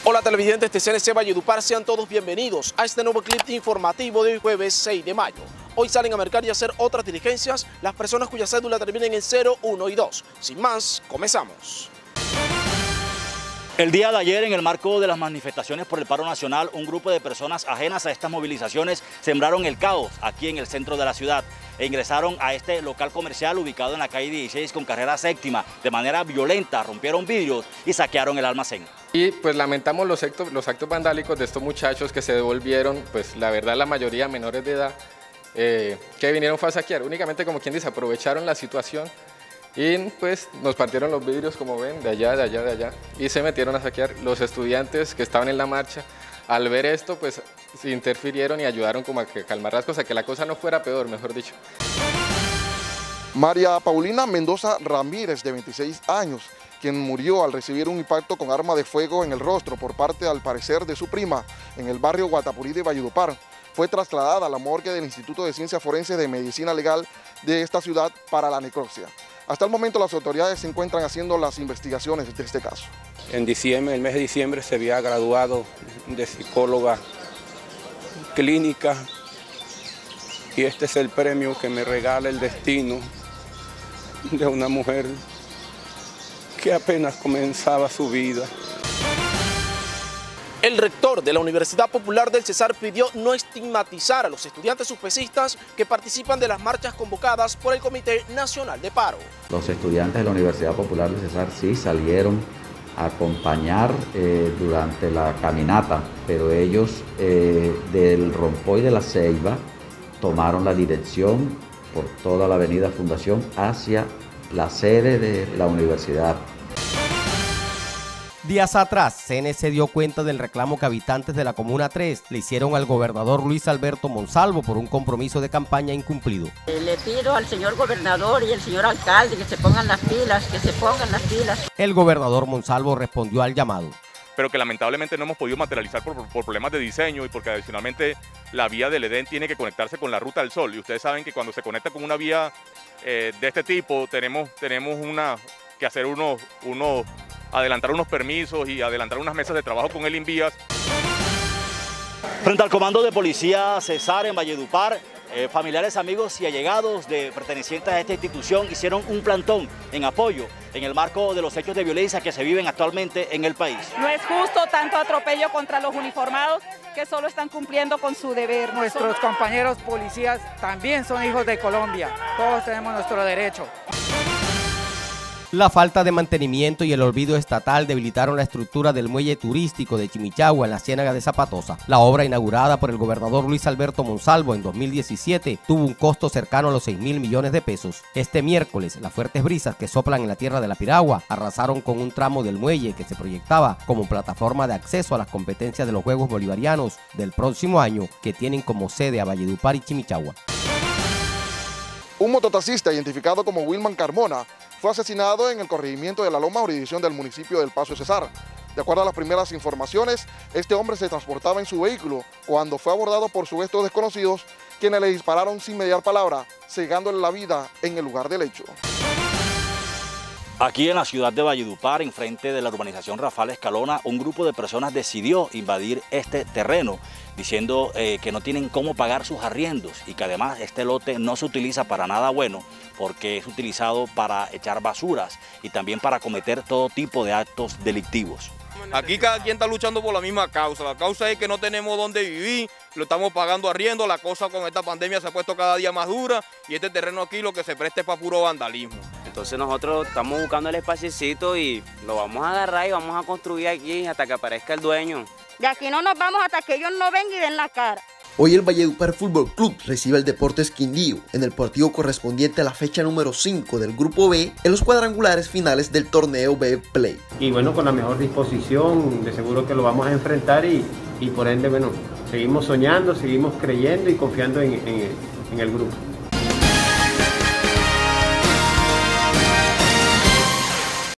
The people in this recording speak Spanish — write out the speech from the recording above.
Hola televidentes de CNC Valledupar, sean todos bienvenidos a este nuevo clip informativo de hoy jueves 6 de mayo. Hoy salen a mercar y a hacer otras diligencias las personas cuya cédula terminen en 0, 1 y 2. Sin más, comenzamos. El día de ayer, en el marco de las manifestaciones por el paro nacional, un grupo de personas ajenas a estas movilizaciones sembraron el caos aquí en el centro de la ciudad e ingresaron a este local comercial ubicado en la calle 16 con carrera séptima. De manera violenta rompieron vidrios y saquearon el almacén. Y pues lamentamos los actos vandálicos de estos muchachos que se devolvieron, pues la verdad la mayoría menores de edad, que vinieron fue a saquear. Únicamente, como quien dice, aprovecharon la situación y pues nos partieron los vidrios, como ven, de allá, y se metieron a saquear. Los estudiantes que estaban en la marcha, al ver esto, pues se interfirieron y ayudaron como a calmar las cosas, que la cosa no fuera peor, mejor dicho. María Paulina Mendoza Ramírez, de 26 años, quien murió al recibir un impacto con arma de fuego en el rostro por parte, al parecer, de su prima en el barrio Guatapurí de Valledupar, fue trasladada a la morgue del Instituto de Ciencias Forenses de Medicina Legal de esta ciudad para la necropsia. Hasta el momento las autoridades se encuentran haciendo las investigaciones de este caso. En diciembre, el mes de diciembre, se había graduado de psicóloga clínica y este es el premio que me regala el destino de una mujer que apenas comenzaba su vida. El rector de la Universidad Popular del Cesar pidió no estigmatizar a los estudiantes UPCistas que participan de las marchas convocadas por el Comité Nacional de Paro. Los estudiantes de la Universidad Popular del Cesar sí salieron a acompañar durante la caminata, pero ellos del Rompoy de la Ceiba tomaron la dirección por toda la avenida Fundación hacia la sede de la universidad. Días atrás, CNC dio cuenta del reclamo que habitantes de la Comuna 3 le hicieron al gobernador Luis Alberto Monsalvo por un compromiso de campaña incumplido. Le pido al señor gobernador y al señor alcalde que se pongan las pilas, El gobernador Monsalvo respondió al llamado, pero que lamentablemente no hemos podido materializar por problemas de diseño y porque adicionalmente la vía del Edén tiene que conectarse con la Ruta del Sol. Y ustedes saben que cuando se conecta con una vía de este tipo tenemos que hacer adelantar unos permisos y adelantar unas mesas de trabajo con el Invías. Frente al comando de policía Cesar en Valledupar, familiares, amigos y allegados de pertenecientes a esta institución hicieron un plantón en apoyo en el marco de los hechos de violencia que se viven actualmente en el país. No es justo tanto atropello contra los uniformados que solo están cumpliendo con su deber. Nuestros compañeros policías también son hijos de Colombia, todos tenemos nuestro derecho. La falta de mantenimiento y el olvido estatal debilitaron la estructura del muelle turístico de Chimichagua en la Ciénaga de Zapatosa. La obra, inaugurada por el gobernador Luis Alberto Monsalvo en 2017, tuvo un costo cercano a los 6.000 millones de pesos. Este miércoles, las fuertes brisas que soplan en la tierra de la Piragua arrasaron con un tramo del muelle que se proyectaba como plataforma de acceso a las competencias de los Juegos Bolivarianos del próximo año, que tienen como sede a Valledupar y Chimichagua. Un mototaxista identificado como Wilman Carmona fue asesinado en el corregimiento de La Loma, jurisdicción del municipio del Paso Cesar. De acuerdo a las primeras informaciones, este hombre se transportaba en su vehículo cuando fue abordado por supuestos desconocidos, quienes le dispararon sin mediar palabra, cegándole la vida en el lugar del hecho. Aquí en la ciudad de Valledupar, enfrente de la urbanización Rafael Escalona, un grupo de personas decidió invadir este terreno, diciendo que no tienen cómo pagar sus arriendos y que además este lote no se utiliza para nada bueno porque es utilizado para echar basuras y también para cometer todo tipo de actos delictivos. Aquí cada quien está luchando por la misma causa. La causa es que no tenemos dónde vivir, lo estamos pagando arriendo, la cosa con esta pandemia se ha puesto cada día más dura y este terreno aquí lo que se presta es para puro vandalismo. Entonces nosotros estamos buscando el espaciecito y lo vamos a agarrar y vamos a construir aquí hasta que aparezca el dueño. De aquí no nos vamos hasta que ellos no vengan y den la cara. Hoy el Valledupar Fútbol Club recibe al Deportes Quindío en el partido correspondiente a la fecha número 5 del Grupo B en los cuadrangulares finales del torneo B Play. Y bueno, con la mejor disposición, de seguro que lo vamos a enfrentar y por ende, bueno, seguimos soñando, seguimos creyendo y confiando en el grupo.